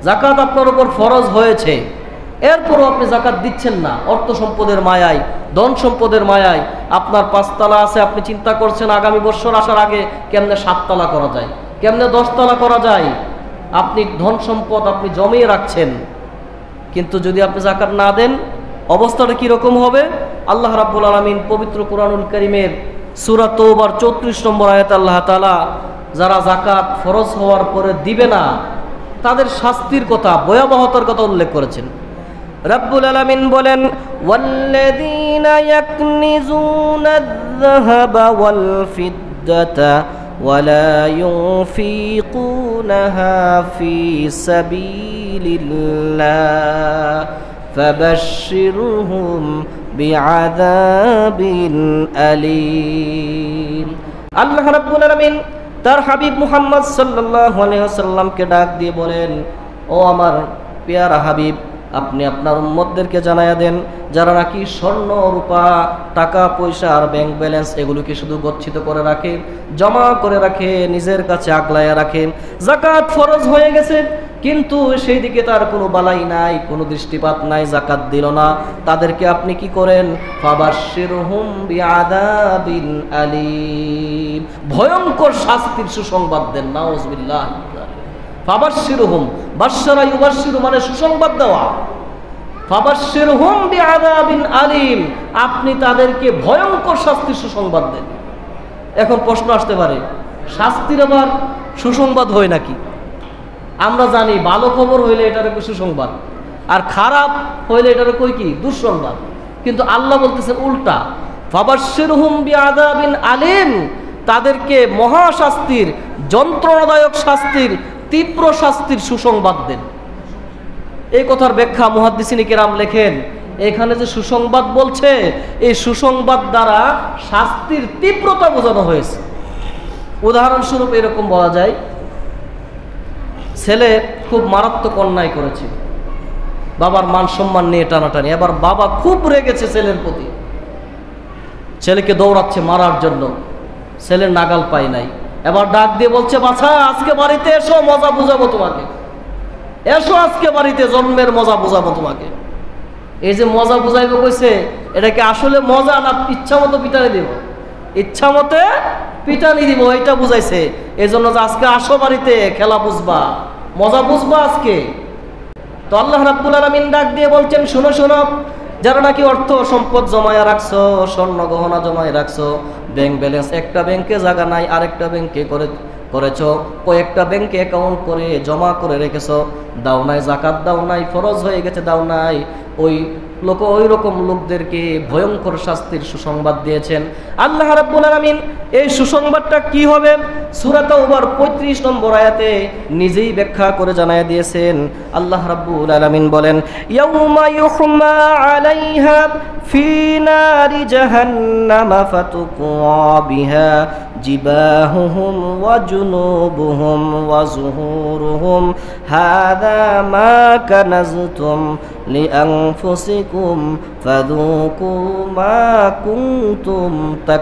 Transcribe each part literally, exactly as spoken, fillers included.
জাকাত আপনার উপর ফরজ হয়েছে, এরপরও আপনি জাকাত দিচ্ছেন না। অর্থ সম্পদের মায়ায়, ধন সম্পদের মায়ায় আপনার পাঁচতলা আছে, আপনি চিন্তা করছেন আগামী বছর আসার আগে কেমনে সাততলা করা যায়, কেমনে দশতলা করা যায়। আপনি ধন সম্পদ আপনি জমিয়ে রাখছেন, কিন্তু যদি আপনি জাকাত না দেন অবস্থাটা কীরকম হবে? আল্লাহ রাব্বুল আলামিন পবিত্র কুরআনুল কারীমের সূরা তওবার চৌত্রিশ নম্বর আয়াতে আল্লাহ তাআলা যারা জাকাত ফরজ হওয়ার পরে দিবে না তাদের শাস্তির কথা, ভয়াবহতার কথা উল্লেখ করেছেন। রব্বুল আলামিন বলেন, ওয়াল্লাযীনা ইয়াকনিজুনায যাহাবা ওয়াল ফিদ্দাতা ওয়ালা ইউনফিকুনাহা ফি সাবিলিল্লাহ ফাবাশশিরহুম বিআযাবিন আলীম। আল্লাহ রাব্বুল আলামিন তার হাবিব মুহাম্মদ সাল্লাল্লাহু আলাইহি ওয়াসাল্লামকে ডাক দিয়ে বলেন, ও আমার পেয়ারা হাবিব, আপনি আপনার উম্মতদেরকে জানায়া দেন যারা নাকি স্বর্ণ রূপা টাকা পয়সা আর ব্যাংক ব্যালেন্স এগুলোকে শুধু গচ্ছিত করে রাখে, জমা করে রাখে, নিজের কাছে আগলায়া রাখে, জাকাত ফরজ হয়ে গেছে কিন্তু সেই দিকে তার কোনো বালাই নাই, কোনো দৃষ্টিপাত নাই, জাকাত দিল না, তাদেরকে আপনি কি করেন? ফাবাশশিরহুম বিআযাবিন আলীম, ভয়ঙ্কর শাস্তির সুসংবাদ দেন। নাউযুবিল্লাহ। ফাবাশশিরহুম, বাশশারা ইউবাশশিরু মানে সুসংবাদ দেওয়া। ফাবাশশিরহুম বিআযাবিন আলীম, আপনি তাদেরকে ভয়ঙ্কর শাস্তির সুসংবাদ দেন। এখন প্রশ্ন আসতে পারে, শাস্তির আবার সুসংবাদ হয় নাকি? আমরা জানি ভালো খবর হইলে এটার সুসংবাদ, আর খারাপ হইলে এটার কই কি দুঃসংবাদ। কিন্তু আল্লাহ বলতেছেন উল্টা, ফাবাশশিরহুম বিআযাবিন আলীম, তাদেরকে মহাশাস্তির, যন্ত্রণাদায়ক শাস্তির, তীব্র শাস্তির সুসংবাদ দেন। এই কথার ব্যাখ্যা মুহাদ্দিসিনে কেরাম লেখেন, এখানে যে সুসংবাদ বলছে এই সুসংবাদ দ্বারা শাস্তির তীব্রতা বোঝানো হয়েছে। উদাহরণস্বরূপ এরকম বলা যায়, ছেলে খুব মারাত্মক অন্যায় করেছে, বাবার মান সম্মান নিয়ে টানাটানি, এবার বাবা খুব রেগেছে ছেলের প্রতি, ছেলেকে দৌড়াচ্ছে মারার জন্য, ছেলের নাগাল পায় নাই, এবার ডাক দিয়ে বলছে, বাছা আজকে বাড়িতে এসো, মজা বুঝাবো তোমাকে, এসো আজকে বাড়িতে, জন্মের মজা বুঝাবো তোমাকে। এই যে মজা বুঝাইবো কইছে, এটা কি আসলে মজা না ইচ্ছা মতো পিটানি দিব? ইচ্ছা মতে পিটানি দিব, এটা বুঝাইছে। এই জন্য যে আজকে আসো বাড়িতে, খেলা বুঝবা, মজা বুঝবা আজকে। তো আল্লাহ রাব্বুল আলামিন ডাক দিয়ে বলছেন, শোনো শোনো, যারা নাকি অর্থ সম্পদ জমায়া রাখছো, স্বর্ণ গহনা জমায় রাখছো, ব্যাংক ব্যালেন্স একটা ব্যাংকে জায়গা নাই আরেকটা ব্যাংকে করে করেছ, কয়েকটা ব্যাংকে অ্যাকাউন্ট করে জমা করে রেখেছো, দাও নাই, জাকাত দাও নাই, ফরজ হয়ে গেছে দাও নাই, ওই লোক ওই রকম লোকদেরকে ভয়ঙ্কর শাস্তির সুসংবাদ দিয়েছেন আল্লাহ রাব্বুল আলামিন। এই সুসংবাদটা কি হবে? সূরা তাওবার পঁয়ত্রিশ নম্বর আয়াতে নিজেই ব্যাখ্যা করে জানায় দিয়েছেন। আল্লাহ রাব্বুল আলামিন বলেন, ইয়াউমা ইউহমা আলাইহা ফি নারি জাহান্নামা ফাতুকা বিহা জিবাহুহুম ওয়া জুনুবুহুম ওয়া যুহুরুহুম হাযা মা কানাজতুম লিআনফুসিকুম ফাযুকু মা কুনতুম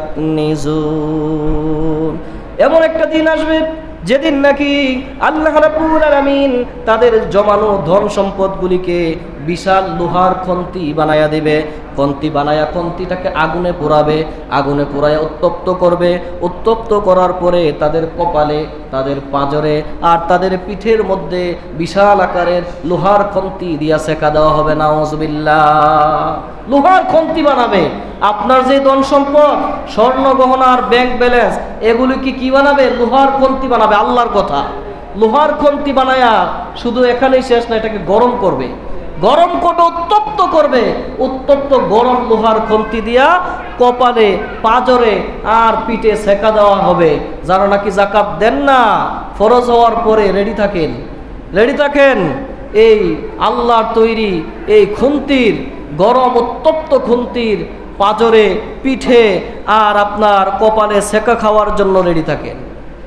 তাকনিজুন। এমন একটা দিন আসবে যেদিন নাকি আল্লাহ রাব্বুল আলামিন তাদের জমানো ধন সম্পদগুলিকে বিশাল লোহার খন্তি বানায়া দিবে। খন্তি বানায়া খন্তিটাকে আগুনে পোড়াবে, আগুনে পোড়ায়া উত্তপ্ত করবে, উত্তপ্ত করার পরে তাদের কপালে, তাদের পাঁজরে আর তাদের পিঠের মধ্যে বিশাল আকারের লোহার খন্তি দিয়া সেকা দেওয়া হবে। নাউযুবিল্লাহ। লোহার খন্তি বানাবে। আপনার যে ধন সম্পদ, স্বর্ণ গহনা আর ব্যাংক ব্যালেন্স, এগুলিকে কি বানাবে? লোহার খন্তি বানাবে। আল্লাহর কথা, লোহার খন্তি বানায়া শুধু এখানেই শেষ না, এটাকে গরম করবে, গরম করে উত্তপ্ত করবে। উত্তপ্ত গরম লোহার খন্তি দিয়া কপালে, পাঁজরে আর পিঠে সেকা দেওয়া হবে। যারা নাকি জাকাত দেন না, ফরজ হওয়ার পরে রেডি থাকেন, রেডি থাকেন এই আল্লাহর তৈরি এই খুন্তির, গরম উত্তপ্ত খুন্তির পাঁজরে, পিঠে আর আপনার কপালে সেকা খাওয়ার জন্য রেডি থাকেন।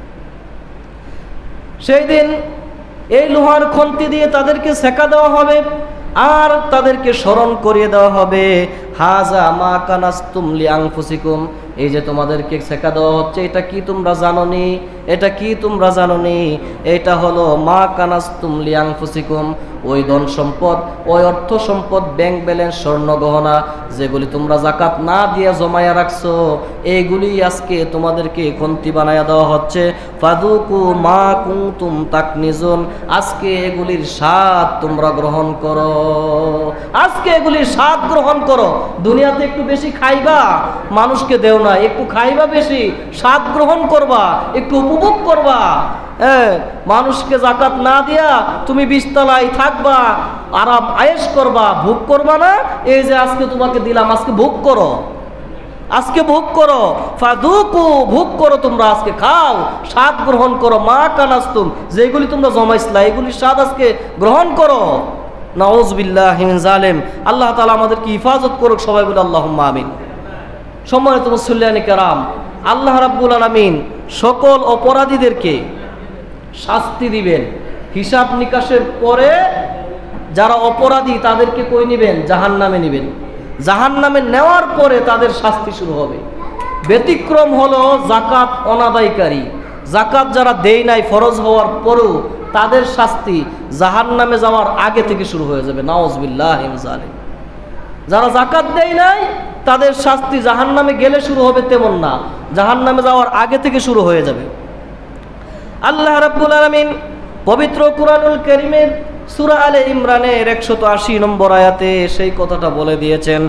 সেই দিন এই লোহার খন্তি দিয়ে তাদেরকে সেকা দেওয়া হবে আর তাদেরকে স্মরণ করিয়ে দেওয়া হবে, হাযা মা কানাজতুম লিআনফুসিকুম, এই যে তোমাদেরকে শেখা দেওয়া হচ্ছে, এটা কি তোমরা জানোনি? এটা কি তোমরা জানোনি? এটা হলো মা কানাস্তুম লিয়ানফুসিকুম, ওই ধন সম্পদ, ওই অর্থ সম্পদ, ব্যাংক ব্যালেন্স, স্বর্ণ গহনা যেগুলি তোমরা জাকাত না দিয়ে জমায়া রাখছো, এইগুলি আজকে তোমাদেরকে খন্তি বানায়া দেওয়া হচ্ছে। ফাদুকু মা কুনতুম তাকনিজুন, আজকে এগুলির স্বাদ তোমরা গ্রহণ করো, আজকে এগুলির স্বাদ গ্রহণ করো। দুনিয়াতে একটু বেশি খাইবা, মানুষকে দেও না, একটু খাইবা বেশি, স্বাদ গ্রহণ করবা, একটু উপভোগ করবা। হ্যাঁ, মানুষকে জাকাত না দিয়া তুমি বিশতলায় থাকবা, আরাম আয়েশ করবা, ভোগ করবা না। এই যে আজকে তোমাকে দিলাম, আজকে ভোগ করো, আজকে ভোগ করো। ফাদুকু, ভোগ করো তোমরা, আজকে খাও, স্বাদ গ্রহণ করো। মা কানাস্তুম, যেগুলি তোমরা জমাইছিলা এগুলি স্বাদ আজকে গ্রহণ করো। নাউযুবিল্লাহি মিন জালিম। আল্লাহ তাআলা আমাদেরকে হিফাজত করুক, সবাই বলে আল্লাহুম্মা আমিন। সম্মানিত মুসল্লিয়ানে কেরাম, আল্লাহ রাব্বুল আলামিন সকল অপরাধীদেরকে শাস্তি দিবেন। হিসাব নিকাশের পরে যারা অপরাধী তাদেরকে কই নিবেন? জাহান্নামে নিবেন। জাহান্নামে নেওয়ার পরে তাদের শাস্তি শুরু হবে। ব্যতিক্রম হলো জাকাত অনাদায়কারী। জাকাত যারা দেয় নাই ফরজ হওয়ার পরেও তাদের শাস্তি জাহান্নামে যাওয়ার আগে থেকে শুরু হয়ে যাবে। নাউযুবিল্লাহি মিন যালিক। যারা জাকাত দেয় নাই তাদের শাস্তি জাহান্নামে গেলে শুরু হবে তেমন না, জাহান্নামে যাওয়ার আগে থেকে শুরু হয়ে যাবে। আল্লাহ রাব্বুল আলামিন পবিত্র কুরআনুল কারীমের সূরা আলে ইমরানের একশত আশি নম্বর আয়াতে সেই কথাটা বলে দিয়েছেন,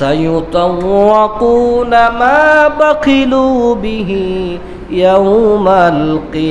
সায়ুতাওয়াকুনা মা বাখিলু বিহি ইয়াউমাল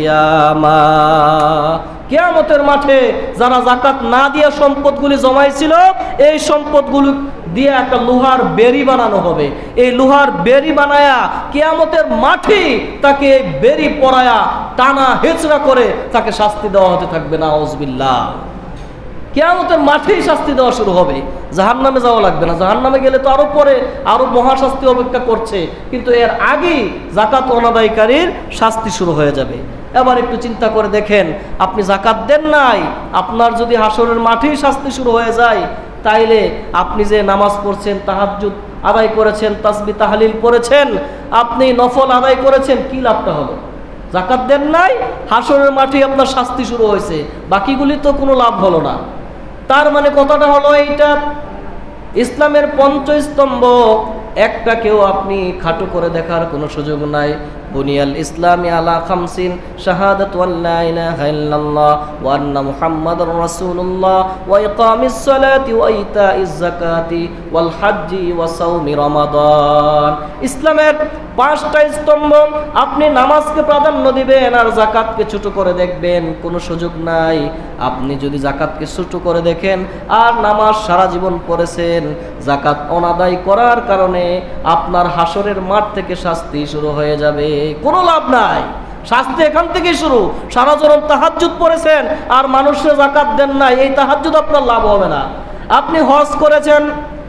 কিয়ামাহ। কিয়ামতের মাঠে যারা জাকাত না দিয়া সম্পদগুলি জমাইছিল, এই সম্পদগুলি দিয়ে একটা লোহার বেড়ি বানানো হবে। এই লোহার বেড়ি বানায়া কিয়ামতের মাঠে তাকে বেড়ি পরায়া টানা হেচড়া করে তাকে শাস্তি দেওয়া হতে থাকবে। নাউযুবিল্লাহ। কিয়ামতের মাঠেই শাস্তি দেওয়া শুরু হবে, জাহান্নামে যাওয়া লাগবে না। জাহান্নামে গেলে তো আরো পরে আরো মহাশাস্তি অপেক্ষা করছে, কিন্তু এর আগেই জাকাত অনাদায়কারীর শাস্তি শুরু হয়ে যাবে। এবার একটু চিন্তা করে দেখেন, আপনি জাকাত দেন নাই, আপনার যদি হাসরের মাঠেই শাস্তি শুরু হয়ে যায়, তাইলে আপনি যে নামাজ পড়ছেন, তাহাজ্জুদ আদায় করেছেন, তাসবিহ তাহলিল পড়েছেন, আপনি নফল আদায় করেছেন, কি লাভটা হলো? জাকাত দেন নাই, হাসরের মাঠে আপনার শাস্তি শুরু হয়েছে, বাকিগুলি তো কোনো লাভ হলো না। তার মানে কথাটা হলো এইটা, ইসলামের পঞ্চস্তম্ভ একটাকেও আপনি খাটো করে দেখার কোনো সুযোগ নাই। বুনিয়াল ইসলামি আলা খামসিন, শাহাদাতু আল্লা ইলাহা ইল্লাল্লাহ ওয়া আন্না মুহাম্মাদুর রাসূলুল্লাহ ওয়া ইকামিস সালাতি ওয়া ইতাইজ যাকাতি ওয়াল হজ্জি ওয়া সাওমি রমাদান। ইসলামের পাঁচটা স্তম্ভ, আপনি নামাজকে প্রাধান্য দিবেন আর যাকাতকে ছোট করে দেখবেন, কোনো সুযোগ নাই। আপনি যদি যাকাতকে ছোট করে দেখেন আর নামাজ সারা জীবন পড়েছেন, যাকাত অনাদায় করার কারণে আপনার হাসরের মাঠ থেকে শাস্তি শুরু হয়ে যাবে, কোনো লাভ নাই। শাস্তি এখান থেকেই শুরু। সারা জীবন তাহাজ্জুদ পড়েছেন আর মানুষের যাকাত দেন নাই, এই তাহাজ্জুদ আপনার লাভ হবে না। আপনি হজ করেছেন,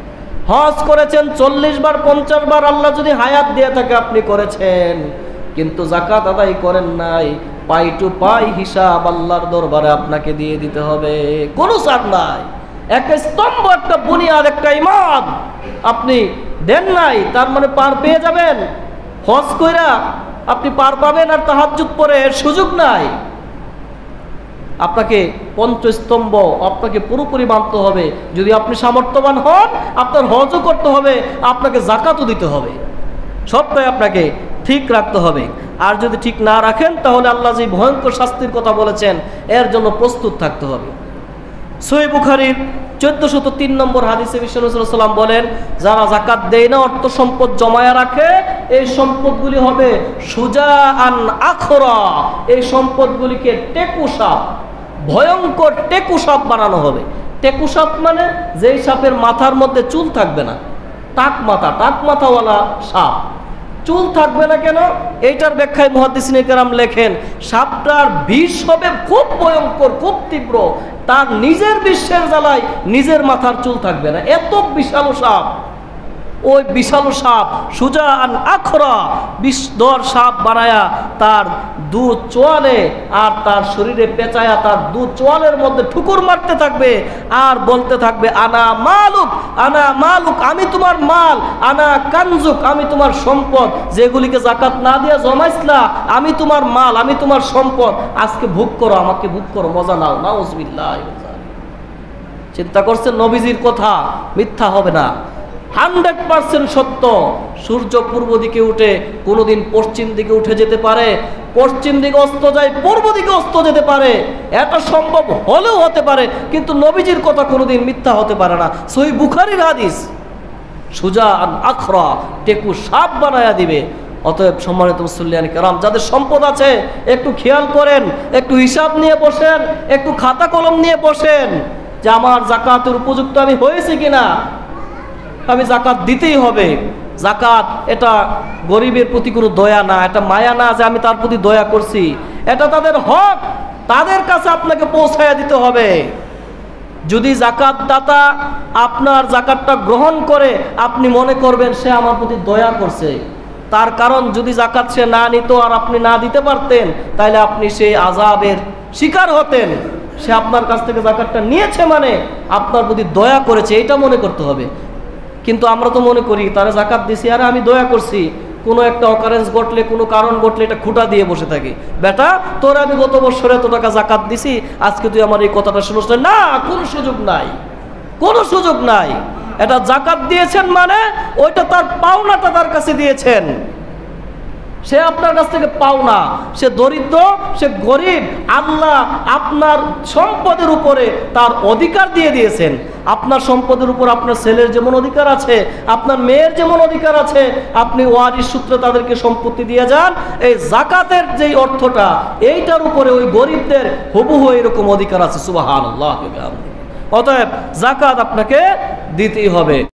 হজ করেছেন চল্লিশ বার পঞ্চাশ বার, আল্লাহ যদি হায়াত দিয়ে থাকে আপনি করেছেন, কিন্তু যাকাত আদায় করেন নাই, পাই টু পাই হিসাব আল্লাহর দরবারে আপনাকে দিয়ে দিতে হবে, কোনো ছাড় নাই। একটা স্তম্ভ, একটা বুনিয়াদ, একটা ঈমান আপনি দেন নাই, তার মানে পার পেয়ে যাবেন। হজ কইরা আপনি পার পাবেন আর তাহাজ্জুদ পড়ে এর সুযোগ নাই। আপনাকে পঞ্চস্তম্ভ আপনাকে পুরোপুরি মানতে হবে। যদি আপনি সামর্থ্যবান হন, আপনার হজও করতে হবে, আপনাকে যাকাতও দিতে হবে, সবটাই আপনাকে ঠিক রাখতে হবে। আর যদি ঠিক না রাখেন তাহলে আল্লাহ যে ভয়ঙ্কর শাস্তির কথা বলেছেন এর জন্য প্রস্তুত থাকতে হবে। সহিহ বুখারীর চোদ্দশত তিন নম্বর হাদিসে বিশ্বনবী সাল্লাল্লাহু আলাইহি ওয়াসাল্লাম বলেন, যারা যাকাত দেয় না, অর্থ সম্পদ জমায়া রাখে, এই সম্পদগুলি হবে সুজাআন আখরা, এই সম্পদগুলিকে টেকু সাপ, ভয়ঙ্কর টেকু সাপ বানানো হবে। টেকু সাপ মানে যেই সাপের মাথার মধ্যে চুল থাকবে না, টাক মাথা, টাক মাথাওয়ালা সাপ। চুল থাকবে না কেন? এইটার ব্যাখ্যায় মুহাদ্দিসিনে কেরাম লেখেন, সাপটার বিষ হবে খুব ভয়ঙ্কর, খুব তীব্র, তার নিজের বিশ্বের জ্বালায় নিজের মাথার চুল থাকবে না, এত বিশাল সাপ। ওই বিশাল সাপ সুজা আন আখরা বিষধর সাপ বানায়া তার দু চোয়ালে আর তার শরীরে পেঁচায়া তার দু চোয়ালের মধ্যে ঠুকুর মারতে থাকবে আর বলতে থাকবে আনা মালুক আনা মালুক, আমি তোমার মাল, আনা কানজুক, আমি তোমার সম্পদ, যেগুলিকে যাকাত না দিয়া জমাইছলা আমি তোমার মাল, আমি তোমার সম্পদ, আজকে ভোগ করো, আমাকে ভোগ করো, মজা নাও। নাউজুবিল্লাহ। চিন্তা করছেন নবীজির কথা মিথ্যা হবে না, হান্ড্রেড পার্সেন্ট সত্য। সূর্য পূর্ব দিকে উঠে কোনোদিন পশ্চিম দিকে উঠে যেতে পারে, পশ্চিম দিকে অস্ত যায় পূর্ব দিকে অস্ত যেতে পারে, এটা সম্ভব হলেও হতে পারে, কিন্তু নবীজির কথা কোনোদিন মিথ্যা হতে পারে না। সহিহ বুখারীর হাদিস, সুজা আন আখরা, টেকু সাপ বানায়া দিবে। অতএব সম্মানিত মুসল্লিয়ান কেরাম, যাদের সম্পদ আছে একটু খেয়াল করেন, একটু হিসাব নিয়ে বসেন, একটু খাতা কলম নিয়ে বসেন যে আমার যাকাতের উপযুক্ত আমি হয়েছি কিনা, আমি যাকাত দিতেই হবে। যাকাত এটা গরিবের প্রতি কোনো দয়া না, এটা মায়া না যে আমি তার প্রতি দয়া করছি, এটা তাদের হক, তাদের কাছে আপনাকে পৌঁছায়া দিতে হবে। যদি যাকাত দাতা আপনার যাকাতটা গ্রহণ করে আপনি মনে করবেন সে আমার প্রতি দয়া করছে, তার কারণ যদি যাকাত সে না নিত আর আপনি না দিতে পারতেন তাহলে আপনি সেই আযাবের শিকার হতেন। সে আপনার কাছ থেকে যাকাতটা নিয়েছে মানে আপনার প্রতি দয়া করেছে, এটা মনে করতে হবে। কিন্তু আমরা তো মনে করি তারা যাকাত দিছি আর আমি দয়া করছি, কোনো একটা অকারেন্স ঘটলে, কোনো কারণ ঘটলে এটা খুঁটা দিয়ে বসে থাকি, বেটা তোর আমি গত বছরে এত টাকা যাকাত দিছি, আজকে তুই আমার এই কথাটা শুনোস না, কোনো সুযোগ নাই, কোনো সুযোগ নাই। এটা যাকাত দিয়েছেন মানে ওইটা তার পাওনাটা তার কাছে দিয়েছেন, সে আপনার কাছ থেকে পাওনা, সে দরিদ্র, সে গরিব, আল্লাহ আপনার সম্পদের উপরে তার অধিকার দিয়ে দিয়েছেন। আপনার সম্পদের উপর আপনার ছেলের যেমন অধিকার আছে, আপনার মেয়ের যেমন অধিকার আছে, আপনি ওয়ারিশ সূত্রে তাদেরকে সম্পত্তি দিয়ে যান। এই যাকাতের যেই অর্থটা, এইটার উপরে ওই গরিবদের হুবহু এরকম অধিকার আছে। সুবহানাল্লাহ। অতএব যাকাত আপনাকে দিতেই হবে।